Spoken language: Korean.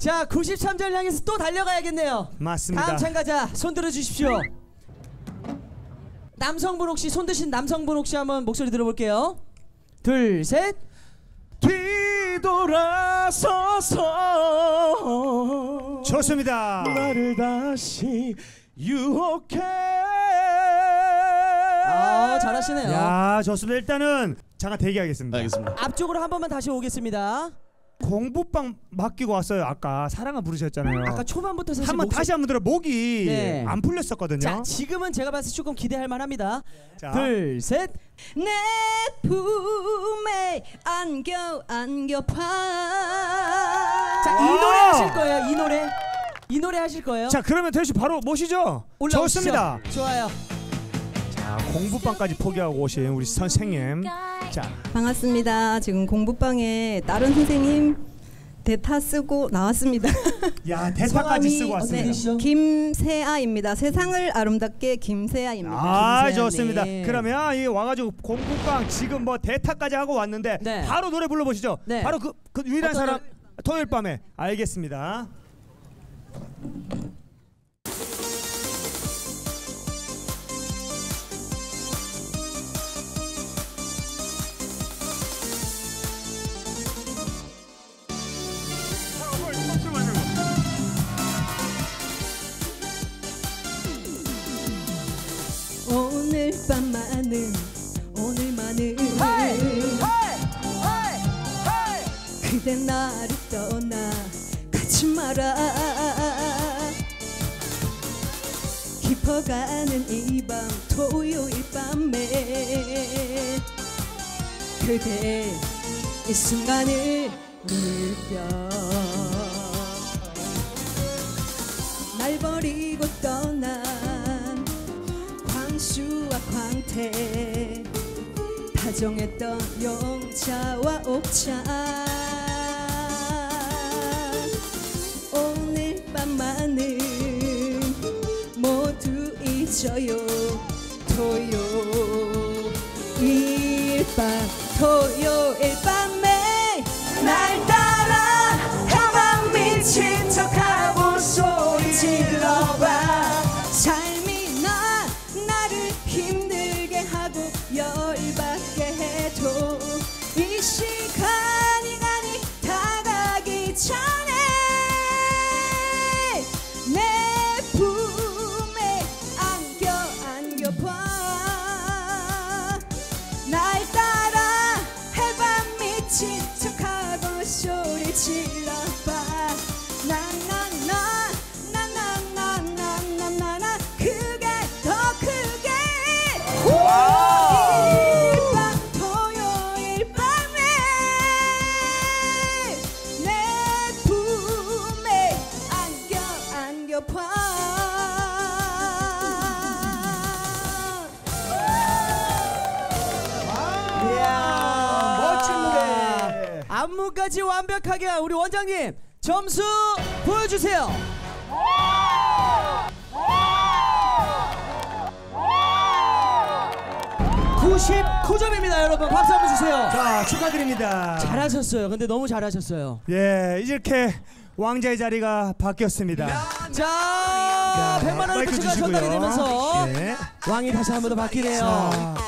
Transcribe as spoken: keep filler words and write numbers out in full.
자, 구십삼 점을 향해서 또 달려가야겠네요. 맞습니다. 다음 참가자 손 들어주십시오. 남성분 혹시 손 드신 남성분 혹시 한번 목소리 들어볼게요. 둘, 셋. 뒤돌아서서 좋습니다. 나를 다시 유혹해. 아, 잘하시네요. 야, 좋습니다. 일단은 잠깐 대기하겠습니다. 알겠습니다. 앞쪽으로 한 번만 다시 오겠습니다. 공부방 맡기고 왔어요. 아까 사랑아 부르셨잖아요. 아까 초반부터 사실 한번 목소... 다시 한번 들어. 목이 네. 안 풀렸었거든요. 자, 지금은 제가 봤을 때 조금 기대할 만합니다. 자. 둘, 셋. 내 품에 안겨 안겨봐. 자, 이 노래 하실 거예요. 이 노래. 이 노래 하실 거예요. 자, 그러면 태우 씨 바로 모시죠. 올라오시죠. 좋습니다. 좋아요. 자, 공부방까지 포기하고 오신 우리 선생님. 자, 반갑습니다. 지금 공부방에 다른 선생님 대타 쓰고 나왔습니다. 야, 대타까지 쓰고 왔습니다. 네. 김세아입니다. 세상을 아름답게 김세아입니다. 아, 김세아, 좋습니다. 네. 그러면 이 와가지고 공부방 지금 뭐 대타까지 하고 왔는데 네. 바로 노래 불러보시죠. 네. 바로 그, 그 유일한 어떤 사람 노래? 토요일 밤에. 알겠습니다. 오늘 밤만은 오늘만은 그대 나를 떠나 가지 마라. 깊어가는 이 밤 토요일 밤에 그대 이 순간을 느껴. 날 버리고 떠난 광수와 광태 다정했던 영자와 옥차 오늘 밤만은 모두 잊어요. 토요일 밤 토요일 밤에 날 따라 가방 미친 척하고 소리 질러봐. 삶이 나 나를 힘들게 하고 열받게 해도 이 시간이 가니 다가기 전에 내 품에 안겨 안겨봐. 날 따라 해봐 미친 척하고 소리 질러봐. 나나나 나나나나나나나 그게 더 크게. 토요일 밤 토요일 밤에 내 품에 안겨 안겨봐. 이야, 멋진 노래. 안무까지 완벽하게 한 우리 원장님 점수 보여주세요. 구십구 점입니다, 여러분. 박수 한번 주세요. 자, 축하드립니다. 잘하셨어요. 근데 너무 잘하셨어요. 예, 이렇게 왕자의 자리가 바뀌었습니다. 자, 백만 원의 마이크 표시가 주시고요. 전달이 되면서 네. 왕이 다시 한 번 더 바뀌네요. 자,